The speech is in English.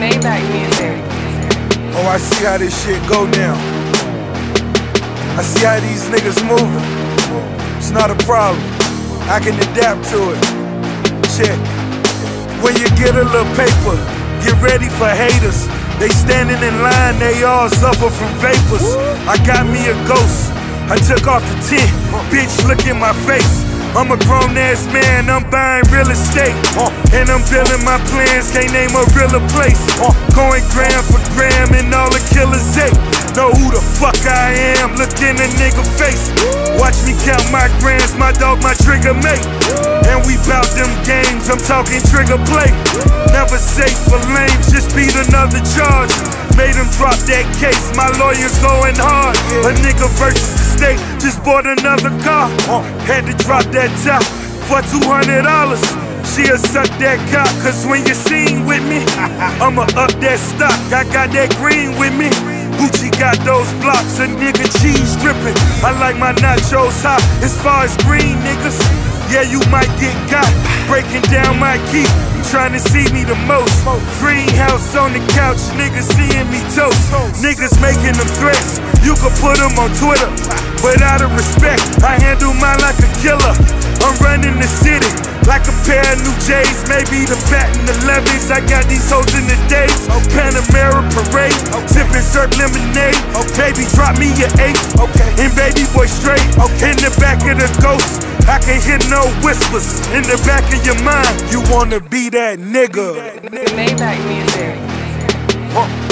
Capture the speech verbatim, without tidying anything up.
Maybach music. Oh, I see how this shit go now. I see how these niggas moving. It's not a problem. I can adapt to it. Check. When you get a little paper, get ready for haters. They standing in line, they all suffer from vapors. I got me a ghost. I took off the tent. Bitch, look in my face. I'm a grown ass man, I'm buying real estate. Uh, and I'm building my plans, can't name a realer place. Uh, going gram for gram and all the killers hate. Know who the fuck I am, look in a nigga face. Watch me count my grams, my dog, my trigger mate. And we bout them games, I'm talking trigger play. Never safe for lames, just beat another charge. Made him drop that case, my lawyer's going hard. A nigga versus the state, just bought another car. Had to drop that top for two hundred dollars. She'll suck that cock, cause when you seen with me, I'ma up that stock. I got that green with me. Gucci got those blocks, a nigga cheese dripping. I like my nachos hot, as far as green niggas. Yeah, you might get got, breaking down my key. Trying to see me the most. Greenhouse on the couch, niggas seeing me toast. Niggas making them threats, you could put them on Twitter. But out of respect, I handle mine like a killer. I'm running the city like a pair of new J's, maybe the bat and the levies. I got these hoes in the days. Panamera parade, sipping syrup lemonade. Baby, drop me your eight, and baby boy straight. In the back of the ghost, I can hear no whispers. In the back of your mind, you wanna be that nigga. Maybach music.